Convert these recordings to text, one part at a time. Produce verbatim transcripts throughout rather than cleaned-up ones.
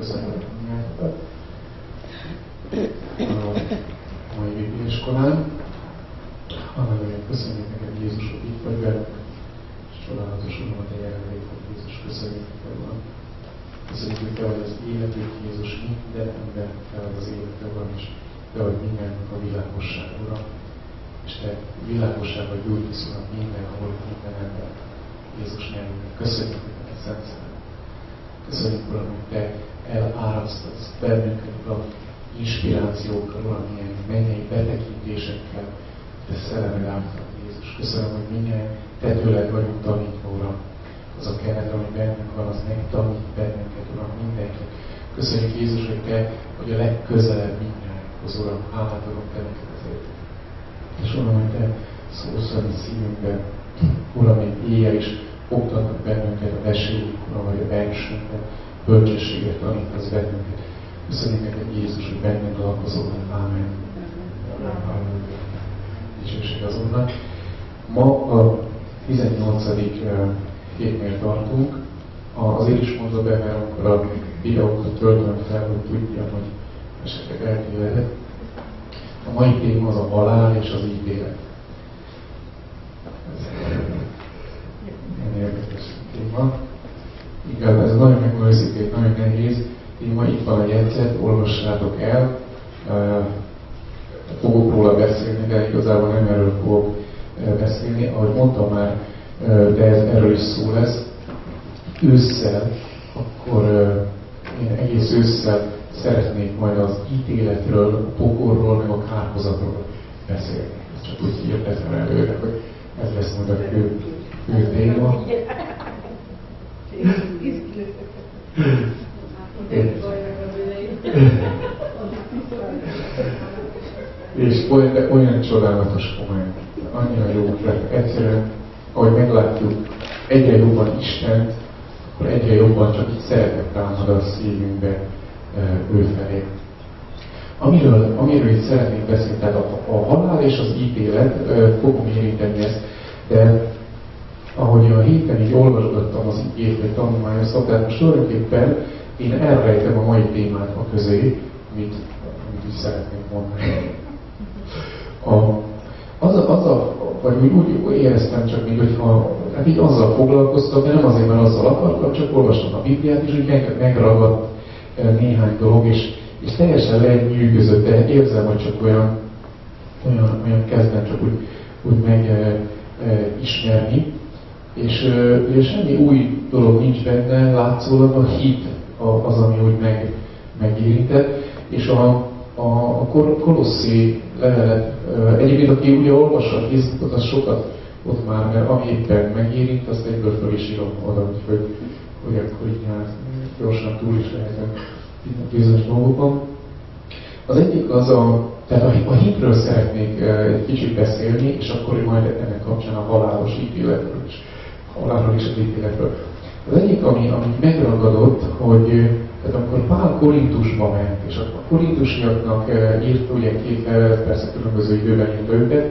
köszönjük mindjárt a mai bibliaiskolán. Halleluja, köszönjük neked, Jézus, hogy itt vagy velünk, és csodálatos, Uram, a te jelenléted, Jézus, köszönjük neked, Uram. Köszönjük, hogy te vagy az életünk, Jézus, minden ember, te vagy az életed, Uram, és te vagy mindennek a világosság, Uram. És te világosságban gyújtasz, Uram, mindenhol, minden ember. Jézus nevében. Köszönjük neked, Szent Szent. Köszönjük, Uram, hogy te elárasztasz bennünket, Uram, inspirációkkal, Uram, ilyen mennyei betekintésekkel, te szellemed által, Jézus. Köszönöm, hogy minden te tőled vagyunk tanítva, Uram. Az a kenet, ami bennünk van, az megtanít bennünket, Uram, mindenkit. Köszönjük, Jézus, hogy te vagy a legközelebb mindjárt, Uram. Hálát adok te neked ezért. És Uram, hogy te szólsz a mi szívünkben, Uram, egy éjjel is oktatnak bennünket a mesélyük, Uram, vagy a versünkben, bölcsességet tanítasz bennünket. Köszönjük neked, Jézus, hogy bennünk lakozol. Ámen. Halleluja. Dicsőség az Úrnak. Ma a tizennyolcadik hétnél tartunk. Azért is mondom be, mert amikor a videókat töltöm fel, hogy tudjam, hogy esetleg eltévedek. A mai téma az a halál és az ítélet. Nagyon érdekes téma. Igaz, ez nagyon megműzik, egy nagyon nehéz téma. Itt van a jegyzet, olvassátok el. Fogok róla beszélni, de igazából nem erről fogok beszélni. Ahogy mondtam már, de ez erről is szó lesz. Ősszel, akkor én egész ősszel szeretnék majd az ítéletről, a pokorról, meg a kárhozatról beszélni. Ezt csak úgy hirdettem előre, hogy ez lesz majd a fő, fő téma. És olyan, olyan csodálatos komment, annyira jó, mert egyszerűen, ahogy meglátjuk egyre jobban Istent, akkor egyre jobban csak így szeretet támad a szívünkbe ő felé. Amiről, amiről itt szeretnék beszélni, tehát a, a halál és az ítélet, fogom érinteni ezt, de ahogy a héten így olvasgattam az igét, vagy tanulmányoztam, tehát most tulajdonképpen én elrejtem a mai témát a közé, amit, amit is szeretnék mondani. A, az, a, az a, vagy úgy, úgy éreztem csak még, hogyha hát így azzal foglalkoztam, de nem azért, mert azzal akartam, csak olvastam a Bibliát, és úgy meg, megragadt néhány dolog, és, és teljesen lenyűgözött, de érzem, hogy csak olyan, olyan, olyan kezdem csak úgy, úgy megismerni. És ugye semmi új dolog nincs benne, látszólag a hit az, ami úgy meg, megérintett, és a, a, a Kolosszi levelet, egyébként aki ugye olvassa a Facebookot, az sokat ott már, mert ami éppen megérint, azt egyből föl is írom oda, hogy, hogy akkor így hát, gyorsan túl is lehetem bizonyos dolgokon. Az egyik az a, tehát a, a hitről szeretnék egy kicsit beszélni, és akkor majd ennek kapcsán a halálos ítéletről is. Halálról és az ítéletről. Az egyik, ami, ami megragadott, hogy tehát amikor Pál Korintusba ment, és a korintusiaknak írt ugye két levelet, persze különböző időben írt őket,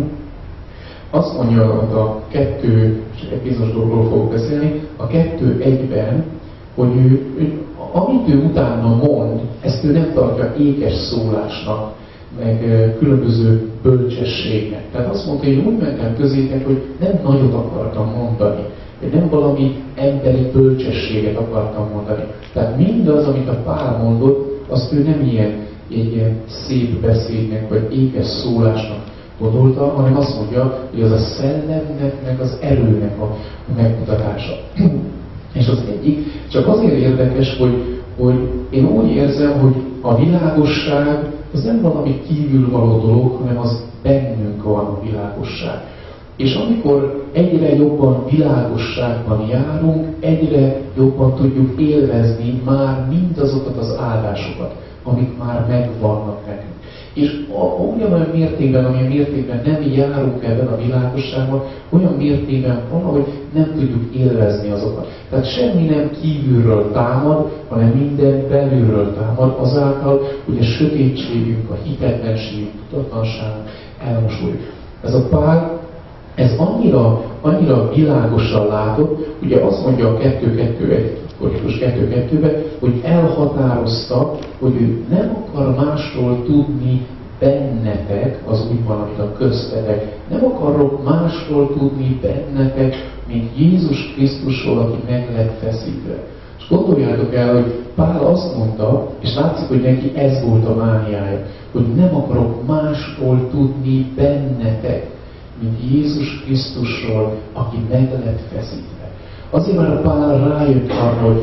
azt mondja, hogy a kettő, és egy bizonyos dologról fogok beszélni, a kettő egyben, hogy ő, ő, amit ő utána mond, ezt ő nem tartja ékes szólásnak, meg különböző bölcsességnek. Tehát azt mondta, hogy én úgy mentem közétek, hogy nem nagyot akartam mondani, hogy nem valami emberi bölcsességet akartam mondani. Tehát mindaz, amit a Pál mondott, azt ő nem ilyen, egy ilyen szép beszédnek, vagy ékes szólásnak gondolta, hanem azt mondja, hogy az a szellemnek, meg az erőnek a megmutatása. És az egyik, csak azért érdekes, hogy, hogy én úgy érzem, hogy a világosság az nem valami kívülvaló dolog, hanem az bennünk van a világosság. És amikor egyre jobban világosságban járunk, egyre jobban tudjuk élvezni már mindazokat az áldásokat, amik már megvannak nekünk. És ugyanolyan mértékben, amilyen mértékben nem járunk ebben a világosságban, olyan mértékben valahogy nem tudjuk élvezni azokat. Tehát semmi nem kívülről támad, hanem minden belülről támad, azáltal, hogy a sötétségünk, a hitetlenségünk, tudatlanságunk elmosuljuk. Ez a Pál ez annyira, annyira világosan látott, ugye azt mondja a kettő kettő Korintus kettő kettőben, hogy elhatározta, hogy ő nem akar másról tudni bennetek, az úgy van, amit a köztetek. Nem akarok másról tudni bennetek, mint Jézus Krisztusról, aki meg lett feszítve. És gondoljátok el, hogy Pál azt mondta, és látszik, hogy neki ez volt a mániája, hogy nem akarok másról tudni bennetek, mint Jézus Krisztusról, aki meg lett feszítve. Azért már a Pál rájött arra, hogy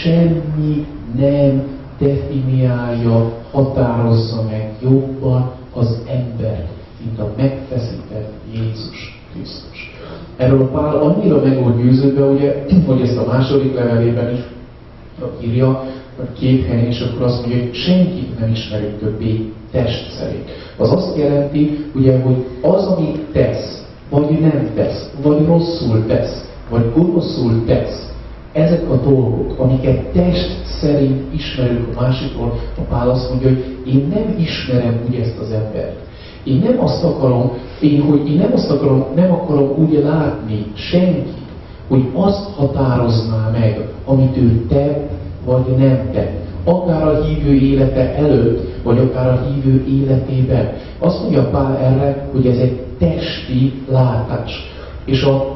semmi nem definiálja, határozza meg jobban az embert, mint a megfeszített Jézus Krisztus. Erről Pál annyira meg volt győződve, ugye, hogy ezt a második levelében is írja, két helyen, és akkor azt mondja, hogy senkit nem ismerünk többé test szerint. Az azt jelenti, ugye, hogy az, amit tesz, vagy nem tesz, vagy rosszul tesz, vagy gonoszul tesz, ezek a dolgok, amiket test szerint ismerünk a másikról, a Pál azt mondja, hogy én nem ismerem úgy ezt az embert. Én nem azt akarom, én, hogy én nem azt akarom, nem akarom úgy látni senki, hogy azt határozná meg, amit ő tett, vagy nem tett. Akár a hívő élete előtt, vagy akár a hívő életében. Azt mondja Pál erre, hogy ez egy testi látás. És a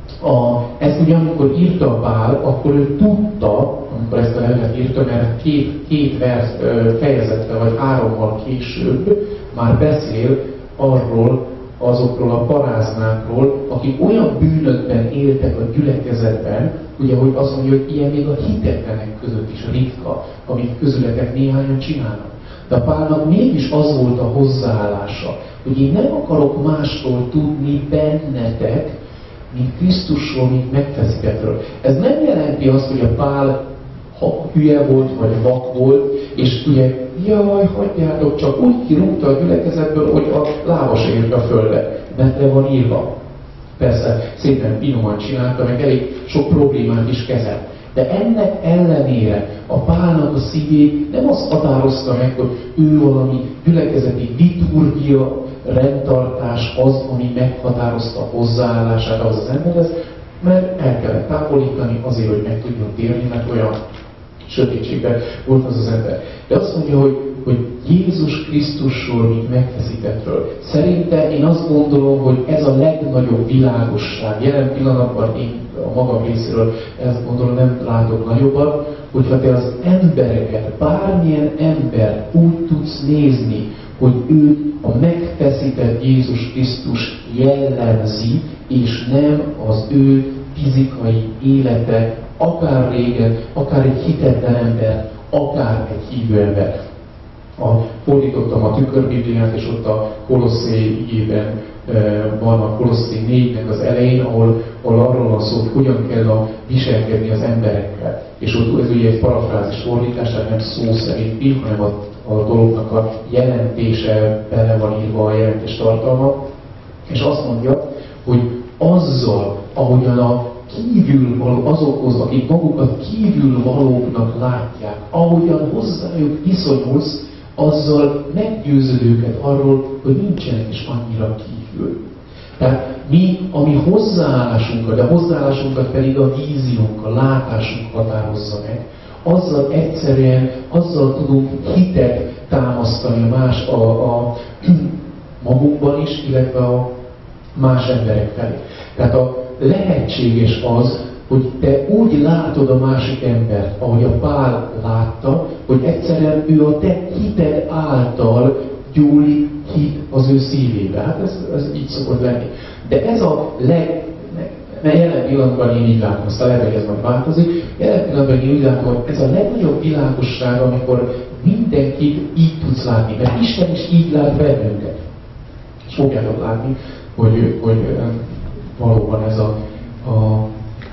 A, ezt ugye amikor írta Pál, akkor ő tudta, amikor ezt a levelet írta, mert két, két vers, fejezettel vagy hárommal később már beszél arról, azokról a paráznákról, akik olyan bűnökben éltek a gyülekezetben, ugye, hogy azt mondja, hogy ilyen még a hitetlenek között is ritka, amit közületek néhányan csinálnak. De a Pálnak mégis az volt a hozzáállása, hogy én nem akarok másról tudni bennetek, mint Krisztusról, mint megfeszítettről. Ez nem jelenti azt, hogy a Pál ha hülye volt, vagy vak volt, és ugye, jaj, hagyjátok, csak úgy kirúgta a gyülekezetből, hogy a lábas ért a földre, mert le van írva. Persze, szépen finoman csinálta, meg elég sok problémát is kezelt. De ennek ellenére a Pálnak a szívét nem azt határozta meg, hogy ő valami gyülekezeti liturgia, rendtartás az, ami meghatározta a hozzáállását az az emberhez, mert el kellett távolítani azért, hogy meg tudjon térni, mert olyan sötétségben volt az az ember. De azt mondja, hogy, hogy Jézus Krisztusról, mint megfeszítettről. Szerintem én azt gondolom, hogy ez a legnagyobb világosság. Jelen pillanatban én a magam részéről ezt gondolom, nem látok nagyobbat, hogyha te az embereket, bármilyen embert úgy tudsz nézni, hogy ő a megfeszített Jézus Krisztus jellemzi, és nem az ő fizikai élete, akár régen, akár egy hitetlen ember, akár egy hívő ember. A, fordítottam a tükörbibliát, és ott a Kolosszé igében e, van a Kolosszé négynek az elején, ahol, ahol arról van szó, hogy hogyan kell a, viselkedni az emberekkel. És ott ez ugye egy parafrázis fordítás, tehát nem szó szerint, hanem a, a dolognak a jelentése bele van írva, a jelentés tartalma. És azt mondja, hogy azzal, ahogyan a kívül való, azokhoz, akik magukat kívül valóknak látják, ahogyan hozzájuk viszonyulsz, azzal meggyőzöd őket arról, hogy nincsenek is annyira kívül. Tehát mi, ami hozzáállásunkat, de a hozzáállásunkat pedig a víziónk, a látásunk határozza meg, azzal egyszerűen, azzal tudunk hitet támasztani a más, a, a magunkban is, illetve a más emberek felé. Tehát a lehetséges az, hogy te úgy látod a másik embert, ahogy a Pál látta, hogy egyszerűen ő a te hited által gyúlik hit az ő szívébe. Hát ez, ez így szokott lenni. De ez a leg... Mert jelen pillanatban én így látom, aztán lehet, hogy ez majd változik. Jelen pillanatban én úgy látom, hogy ez a legnagyobb világosság, amikor mindenkit így tudsz látni. Mert Isten is így lát bennünket. És fogjátok látni, hogy, hogy valóban ez a, a,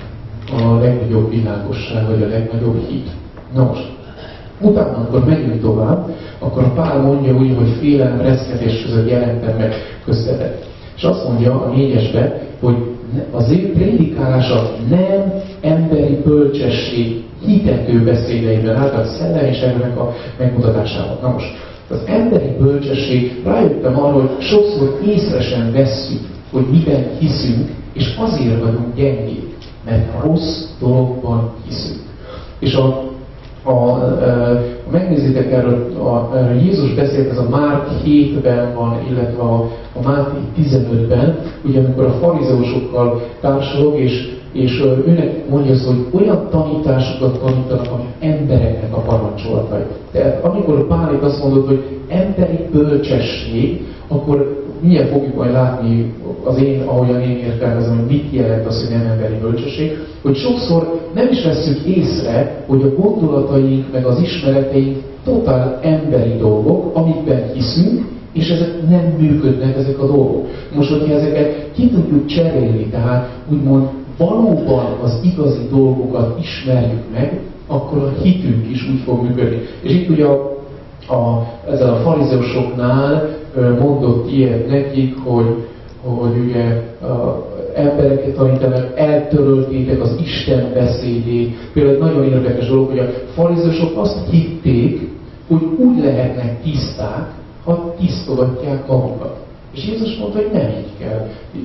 a legnagyobb világosság, vagy a legnagyobb hit. Na most, utána, amikor megyünk tovább, akkor a Pál mondja úgy, hogy félelem, reszketés között jelentem meg köztetek. És azt mondja a négyesben, hogy az ő prédikálása nem emberi bölcsesség hitető beszédeiben, hát a szellem és erőnek a megmutatásában. Na most, az emberi bölcsesség, rájöttem arra, hogy sokszor észre sem vesszük, hogy miben hiszünk, és azért vagyunk gyengék, mert rossz dologban hiszünk. És a, a, a, a megnézitek erről, a, a Jézus beszélt, ez a Márk hétben van, illetve a, a Máté tizenötben, ugye amikor a farizeusokkal társalog, és, és őnek mondja azt, hogy olyan tanításokat tanítanak, ami embereknek a parancsolatai. Tehát amikor Pál azt mondott, hogy emberi bölcsesség, akkor milyen fogjuk majd látni az én, ahogyan én értelmezem, hogy mit jelent az, hogy nem emberi bölcsesség, hogy sokszor nem is vesszük észre, hogy a gondolataink meg az ismereteink totál emberi dolgok, amikben hiszünk, és ezek nem működnek, ezek a dolgok. Most, hogyha ezeket ki tudjuk cserélni, tehát úgymond valóban az igazi dolgokat ismerjük meg, akkor a hitünk is úgy fog működni. És itt ugye a, a, ezzel a farizeusoknál mondott ilyet nekik, hogy, hogy ugye a embereket tanítanak, eltöröltétek az Isten beszédét. Például egy nagyon érdekes dolog, hogy a farizeusok azt hitték, hogy úgy lehetnek tiszták, ha tisztogatják magukat. És Jézus mondta, hogy nem így kell.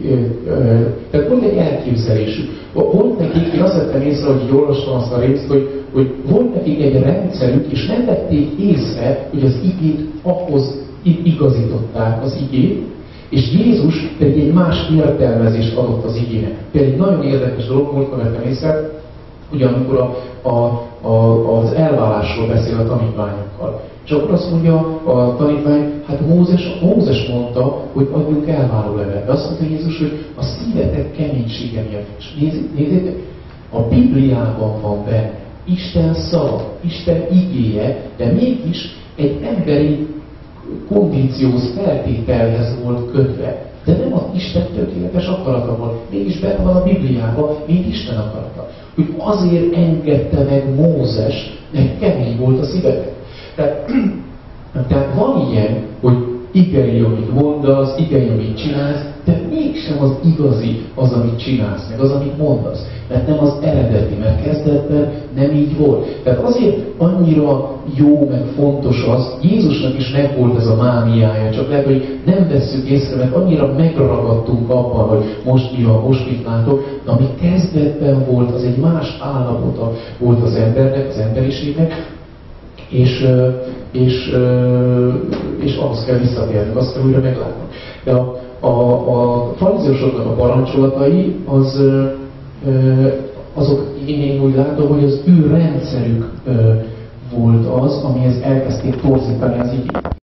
Tehát volt egy elképzelésük. Volt nekik, én azt vettem észre, hogy így olvastam azt a részt, hogy, hogy volt nekik egy rendszerük, és nem vették észre, hogy az igét ahhoz igazították az igét, és Jézus pedig egy más értelmezést adott az igének. Például egy nagyon érdekes dolog, múltkor vettem észre, ugye amikor a, a, a, az elválásról beszél a tanítványokkal. És akkor azt mondja a tanítvány, hát Mózes, Mózes mondta, hogy adjunk elváló levelet. De azt mondta Jézus, hogy a szívetek keménysége miatt. És nézzétek, a Bibliában van benne Isten szava, Isten igéje, de mégis egy emberi kondícióhoz, feltételhez volt kötve. De nem az Isten tökéletes akarata volt. Mégis benne van a Bibliában, mint Isten akarata. Hogy azért engedte meg Mózes, mert kemény volt a szívetek. Tehát, tehát van ilyen, hogy igei, amit mondasz, igei, amit csinálsz, de mégsem az igazi az, amit csinálsz, meg az, amit mondasz. Mert nem az eredeti, mert kezdetben nem így volt. Tehát azért annyira jó, meg fontos az, Jézusnak is megvolt ez a mániája, csak lehet, hogy nem vesszük észre, mert annyira megragadtunk abban, hogy most mi van, most mit látok, de ami kezdetben volt, az egy más állapota volt az embernek, az emberiségnek, és, és, és ahhoz kell visszatérnünk, azt kell újra meglátnunk. De a, a, a farizeusoknak a parancsolatai, az, azok, én, én úgy látom, hogy az ő rendszerük volt az, amihez elkezdték torzítani az igét.